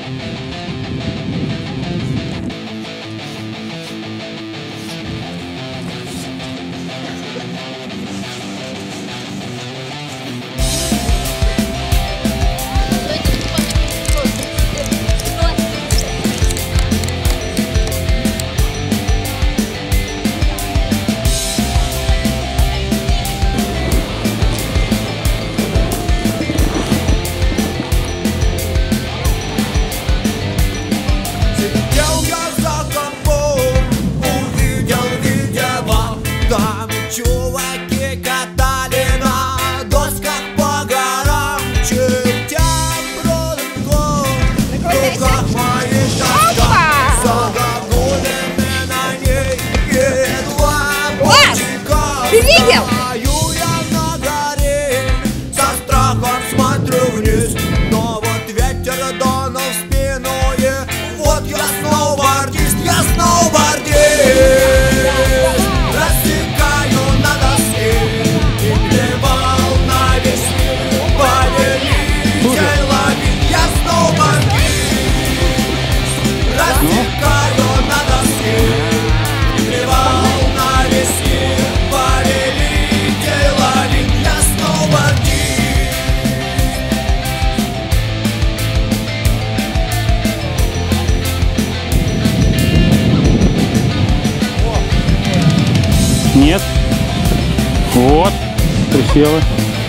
Нет. Вот. Присела.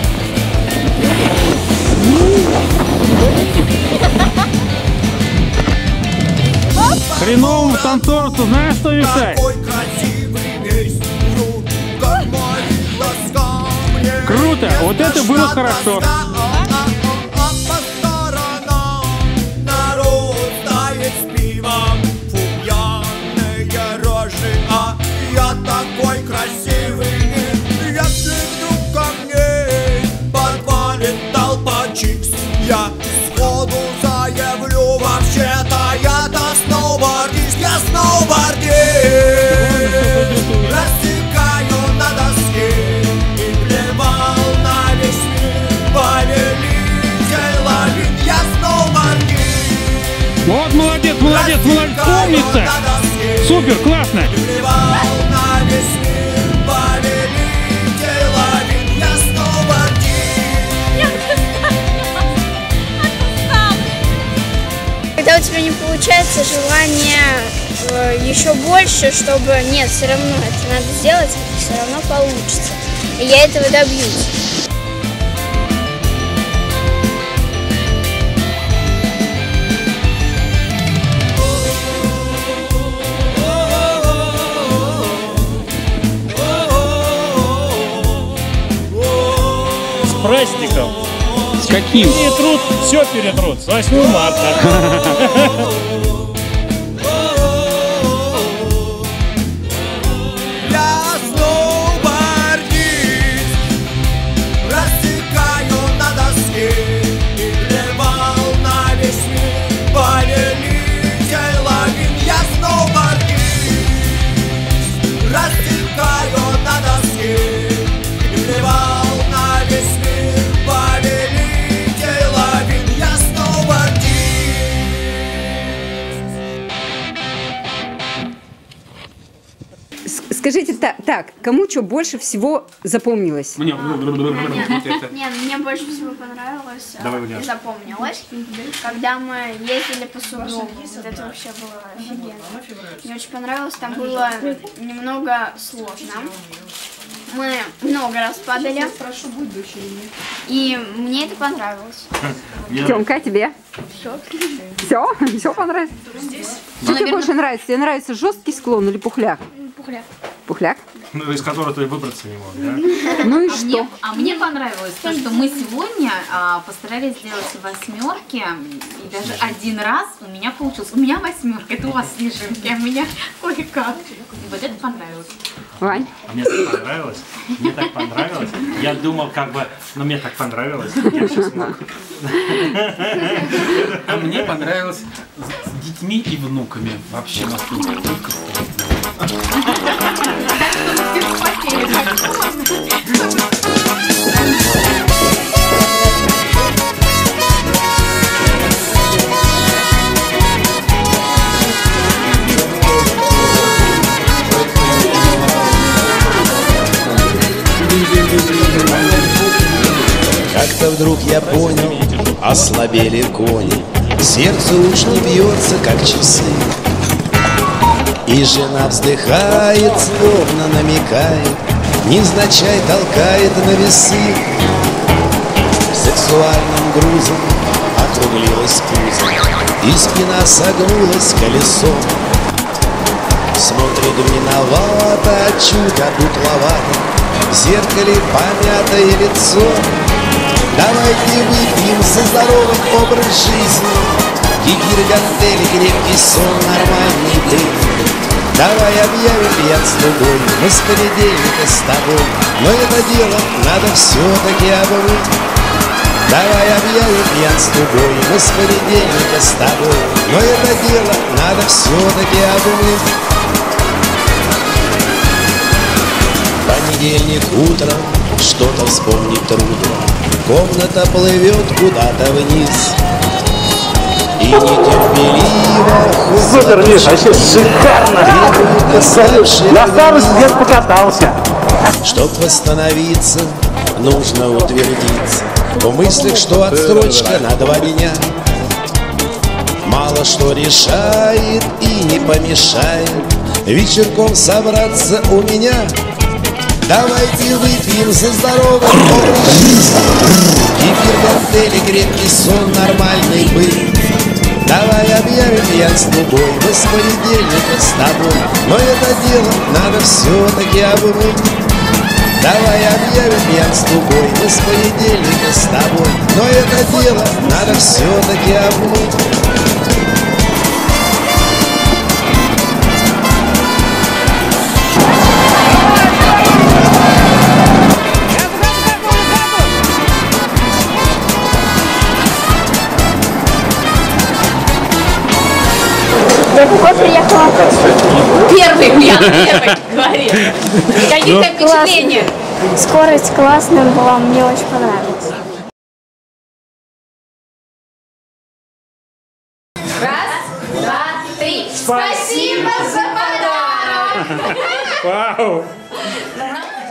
Хреновому танцору, знаешь, что мешает? Круто! Вот это было хорошо. Я сходу заявлю, вообще-то я-то сноубордист, я сноубордист. Рассекаю на доске и плевал на весь мир. Повелитель лавин, я сноубордист. Вот, молодец, молодец, молодец, умница. Супер, классно. Плевал на весь мир. Повелитель лавин, я сноубордист. Когда у тебя не получается, желание еще больше, чтобы... Нет, все равно это надо сделать, это все равно получится. И я этого добьюсь. С праздником! С каким? Перетрут, все перетрут. С 8 марта. Скажите так, кому что больше всего запомнилось? Нет, мне больше всего понравилось и запомнилось, когда мы ездили по сугробу. Вот это вообще было офигенно. Мне очень понравилось, там было немного сложно. Мы много раз падали, и мне это понравилось. Тёмка, тебе? Все? Все понравилось? Что тебе больше нравится? Тебе нравится жесткий склон или пухляк? Пухляк. Пухляк? Ну, из которого ты выбраться не мог, да? Ну и что? Мне понравилось то, что мы сегодня постарались сделать восьмерки, и даже один раз у меня получилось. У меня восьмерка, это у вас снежинки, а у меня кое-как. И вот это понравилось. Вань? Мне так понравилось. Мне так понравилось. Я думал, как бы, ну мне так понравилось. Я сейчас мог. А мне понравилось с детьми и внуками. Вообще настолько. вдруг я понял, ослабели кони, сердце уж не бьется, как часы. И жена вздыхает, словно намекает, невзначай толкает на весы. Сексуальным грузом округлилась пузо, и спина согнулась колесом. Смотрит виновато, чуть одутловато, в зеркале помятое лицо. Давайте выпьем за здоровый образ жизни, кефир, гантели, крепкий сон, нормальный дым. Давай объявим пьянство бой, мы с понедельника с тобой, но это дело надо все-таки обмыть. Давай объявим пьянство бой, мы с понедельника с тобой, но это дело надо все-таки обмыть. Понедельник утром, что-то вспомнить трудно, комната плывет куда-то вниз. И нетерпеливо Супер, Миш, вообще шикарно! На старости лет покатался. Чтоб восстановиться, нужно утвердиться в мыслях, что отсрочка на 2 дня мало что решает и не помешает вечерком собраться у меня. Давайте выпьем за здоровый образ жизни, кефир, гантели, крепкий сон, нормальный быт. Давай объявим пьянство бой, мы с понедельника с тобой, но это дело надо все-таки обмыть. Давай объявим пьянство бой, мы с понедельника с тобой, но это дело надо все-таки обмыть. Вот приехала. Первый говори. Какие впечатления? Скорость классная была, мне очень понравилось. Раз, два, три. Спасибо за подарок! Вау!